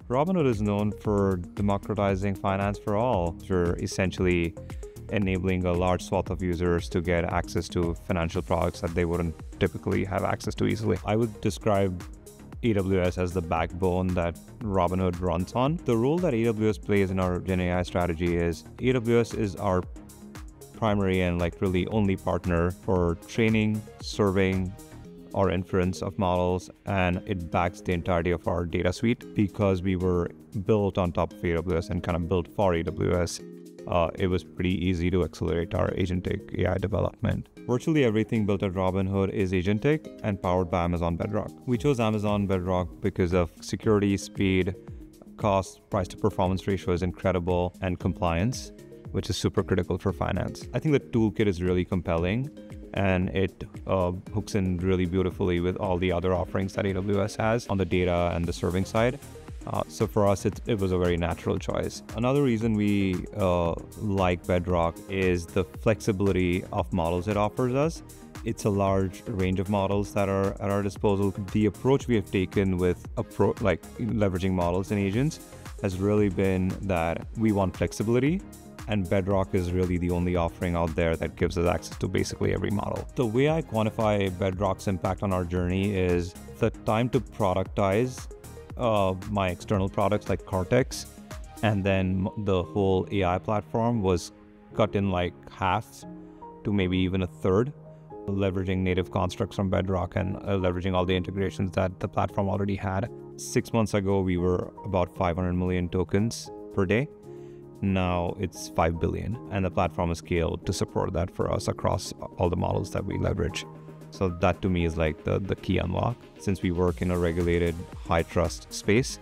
Robinhood is known for democratizing finance for all. We're essentially enabling a large swath of users to get access to financial products that they wouldn't typically have access to easily. I would describe AWS as the backbone that Robinhood runs on. The role that AWS plays in our GenAI strategy is AWS is our primary and really only partner for training, serving, or inference of models, and it backs the entirety of our data suite. Because we were built on top of AWS and kind of built for AWS, it was pretty easy to accelerate our agentic AI development. Virtually everything built at Robinhood is agentic and powered by Amazon Bedrock. We chose Amazon Bedrock because of security, speed, cost, price to performance ratio is incredible, and compliance, which is super critical for finance. I think the toolkit is really compelling, and it hooks in really beautifully with all the other offerings that AWS has on the data and the serving side. So for us, it was a very natural choice. Another reason we like Bedrock is the flexibility of models it offers us. It's a large range of models that are at our disposal. The approach we have taken with leveraging models and agents has really been that we want flexibility, and Bedrock is really the only offering out there that gives us access to basically every model. The way I quantify Bedrock's impact on our journey is the time to productize my external products like Cortex, and then the whole AI platform was cut in half to maybe even a third, leveraging native constructs from Bedrock and leveraging all the integrations that the platform already had. 6 months ago, we were about 500 million tokens per day. Now it's 5 billion, and the platform is scaled to support that for us across all the models that we leverage. So that to me is the key unlock. Since we work in a regulated high trust space,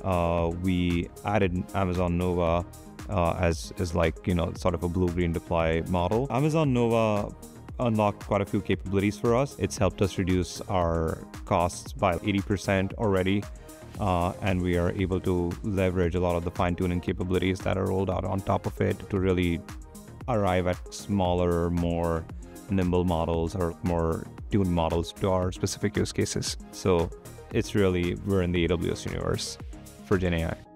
we added Amazon Nova as sort of a blue-green deploy model. Amazon Nova unlocked quite a few capabilities for us. It's helped us reduce our costs by 80% already. And we are able to leverage a lot of the fine-tuning capabilities that are rolled out on top of it to really arrive at smaller, more nimble models or more tuned models to our specific use cases. So it's really, we're in the AWS universe for GenAI.